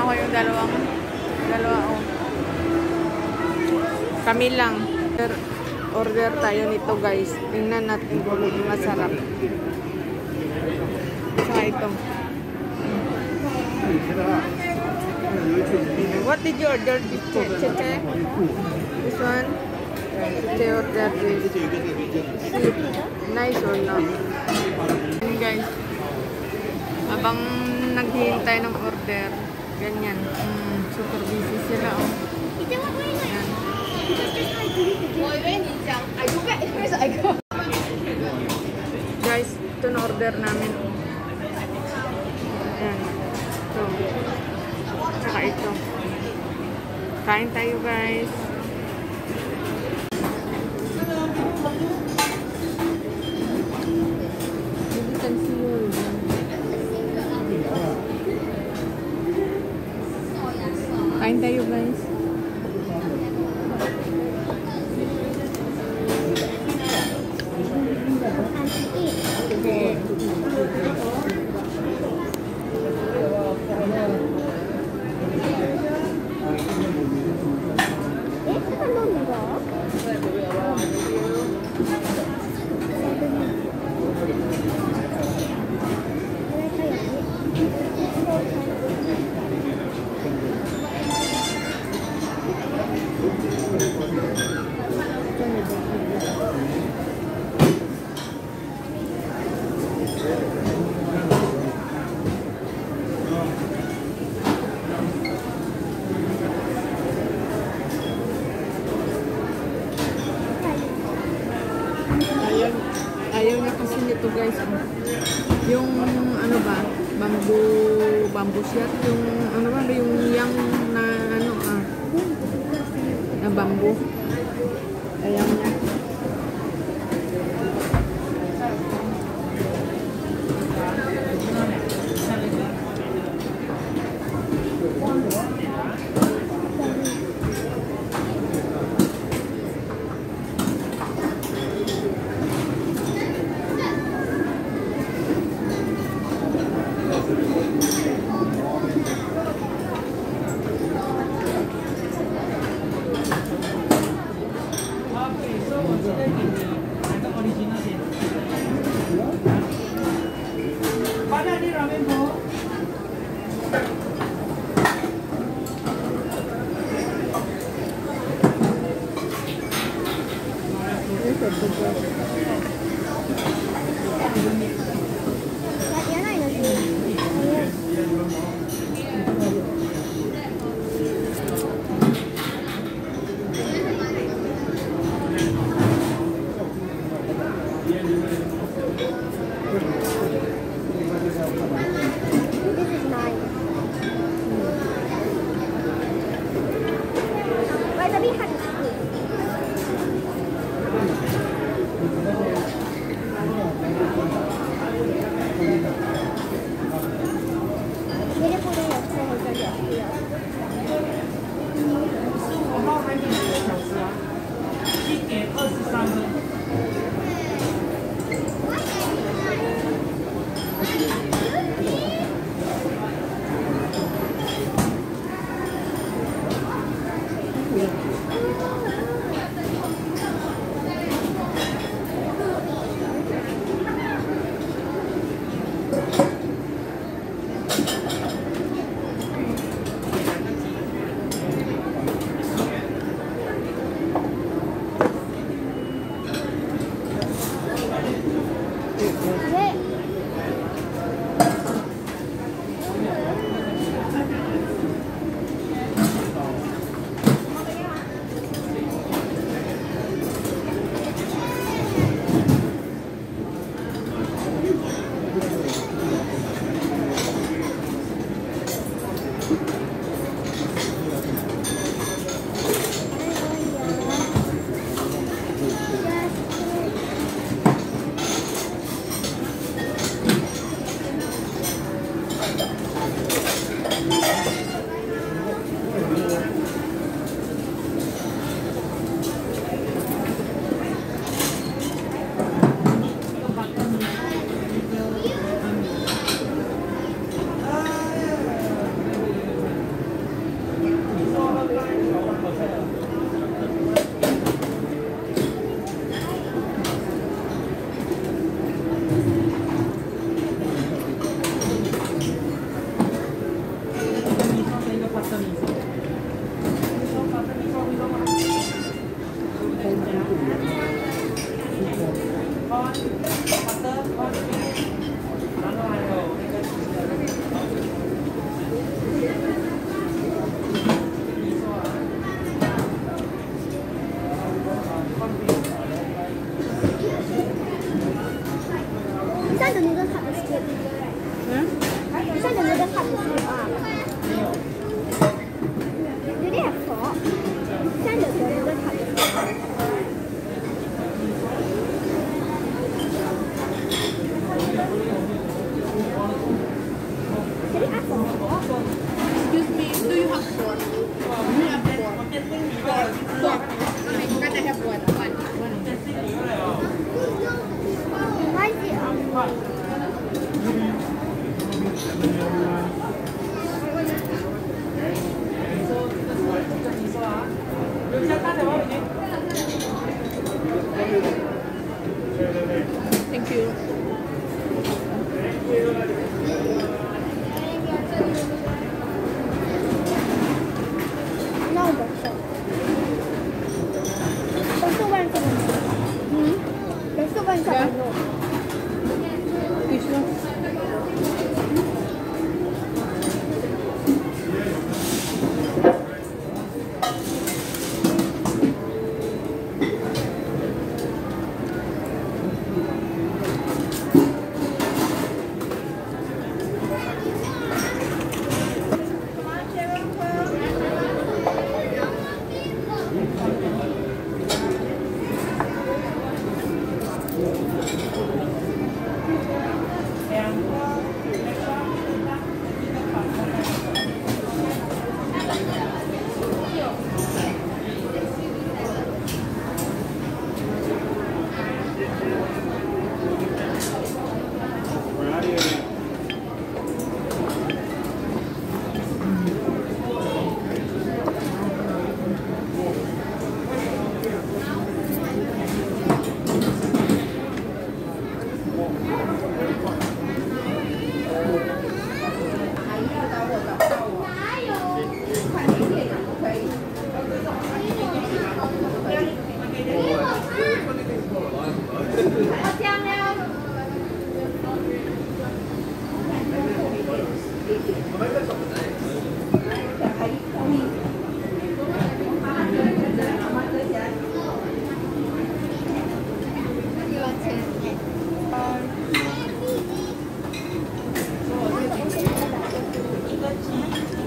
ko yung dalawa oh. Kami lang. Order tayo nito guys. Tingnan natin kung masarap. Saka ito. What did you order? Cheche? This one? Cheche order this. See, nice or not? And guys, habang naghihintay ng order, ganyan. Super busy sila oh. Yan. Guys, ito na order namin. Ayan. Ito. Saka ito. Kain tayo guys. Kain tayo guys. Ayaw niya kasi nito guys. Yung ano ba? Bamboo shot. Yung ano ba? Yung yang na ano na bamboo. Ayaw niya.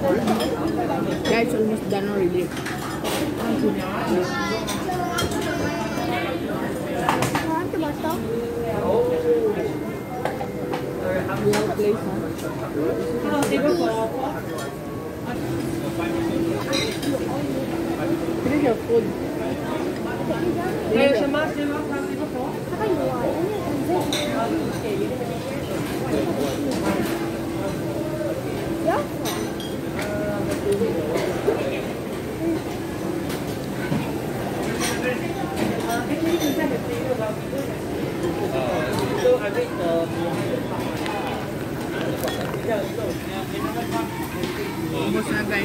Yeah, it's almost done already. We have a place, huh? Finish your food. Finish your Ubus na guys.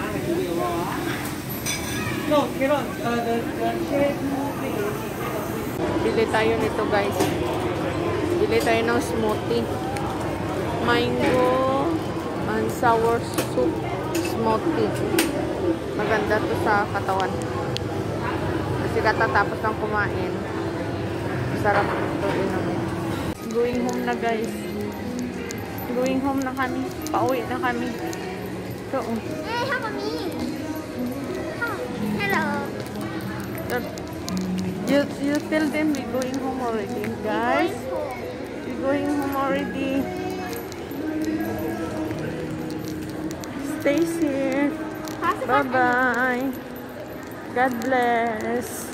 Bili tayo nito guys. Bili tayo ng smoothie. Mango and sour soup smoothie. Maganda to sa katawan. Kasi katatapos ng kumain. Sarap ito inumin. Going home na guys. Going home na kami. Pauwi na kami. Ito. Hey, how about me? Hello. You tell them we're going home already, guys. We're going home already. Stay safe. Bye-bye. God bless.